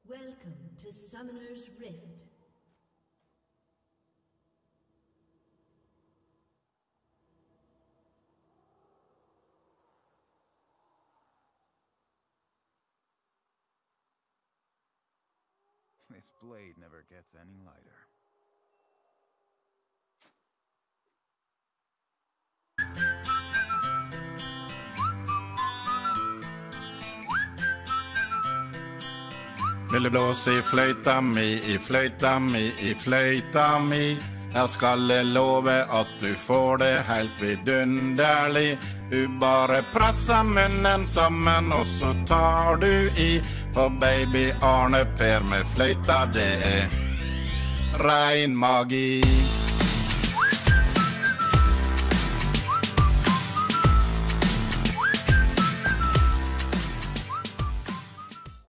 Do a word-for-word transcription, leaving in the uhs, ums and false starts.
Welcome to Summoner's Rift. This blade never gets any lighter. Vil du blåse i fløyta mi, i fløyta mi, i fløyta mi? Her skal jeg love at du får det helt vidunderlig. Du bare presser munnen sammen, og så tar du i. For baby Arne Per med fløyta, det er rein magi.